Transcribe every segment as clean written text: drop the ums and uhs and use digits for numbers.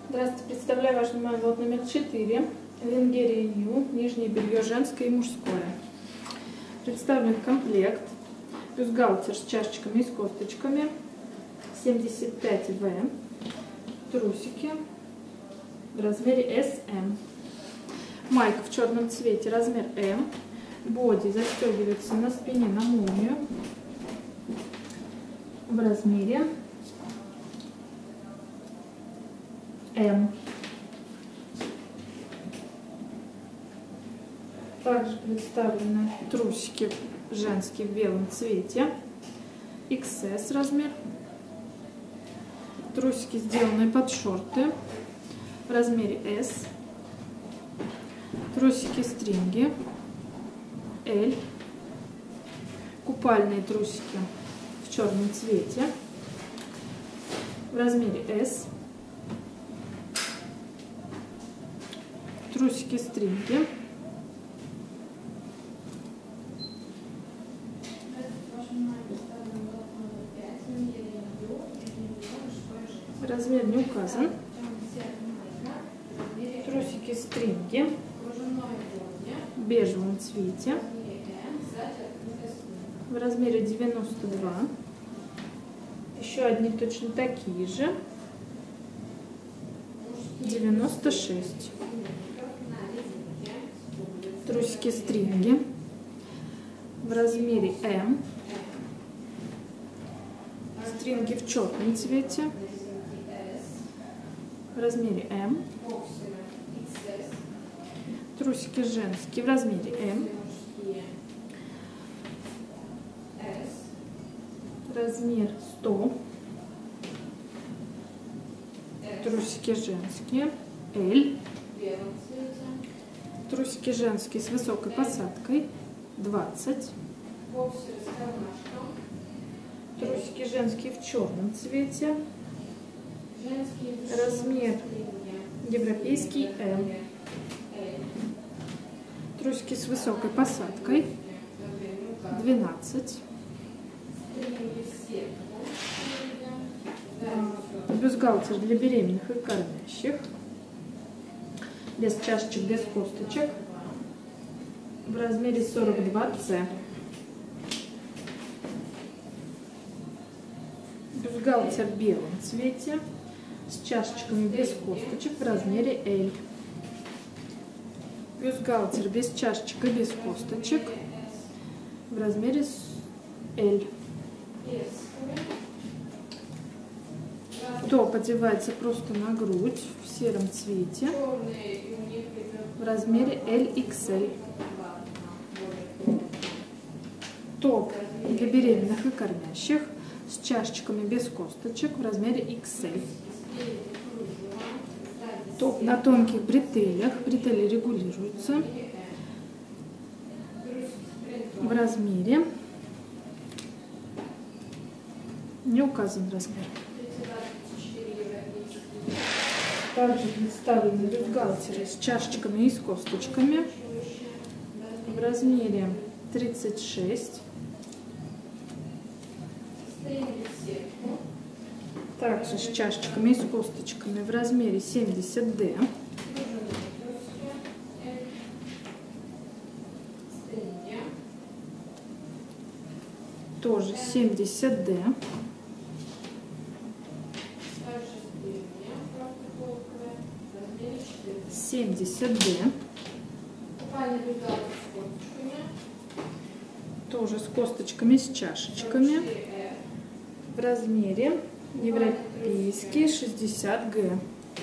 Здравствуйте, представляю ваш внимание лот номер 4. Lingerie New, нижнее белье женское и мужское. Представлен комплект. Бюстгальтер с чашечками и с косточками. 75В. Трусики в размере SM. Майка в черном цвете, размер М. Боди застегивается на спине на молнию в размере М. Также представлены трусики женские в белом цвете, XS размер. Трусики сделаны под шорты в размере S. Трусики стринги L. Купальные трусики в черном цвете в размере S. Трусики стринги размер не указан. Трусики стринги в бежевом цвете в размере 92. Еще одни точно такие же 96. Трусики стринги в размере М. Стринги в черном цвете в размере М. Трусики женские в размере М. Размер 100. Трусики женские L. Трусики женские с высокой посадкой 20. Трусики женские в черном цвете. Размер европейский М. Трусики с высокой посадкой 12. Бюстгальтер для беременных и кормящих. Без чашечек, без косточек. В размере 42C. Бюстгальтер в белом цвете. С чашечками без косточек в размере L. Бюстгальтер без чашечек и без косточек в размере L. Топ одевается просто на грудь в сером цвете в размере LXL. Топ для беременных и кормящих с чашечками без косточек в размере XL. Топ на тонких бретелях, бретели регулируются в размере, не указан размер. Также представлены бюстгальтеры с чашечками и с косточками в размере 36. Также с чашечками и с косточками в размере 70D. Тоже 70D. Тоже с косточками, с чашечками в размере европейский 60G.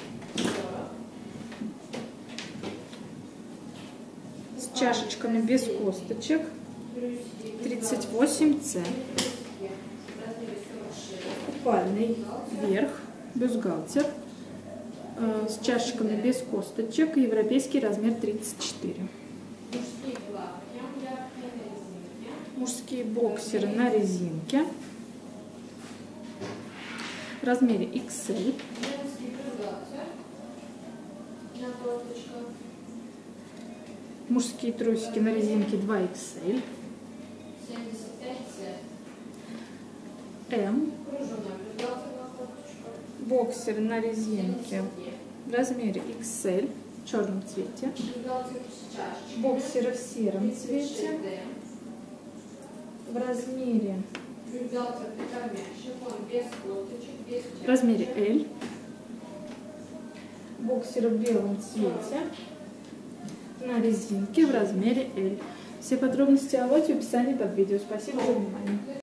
С чашечками без косточек 38C. Купальный верх, бюстгальтер с чашечками без косточек, европейский размер 34. Мужские боксеры на резинке в размере XL. Мужские трусики на резинке 2XL. М. Боксер на резинке в размере XL в черном цвете, боксеры в сером цвете, в размере L, боксеры в белом цвете, на резинке в размере L. Все подробности о лоте в описании под видео. Спасибо за внимание.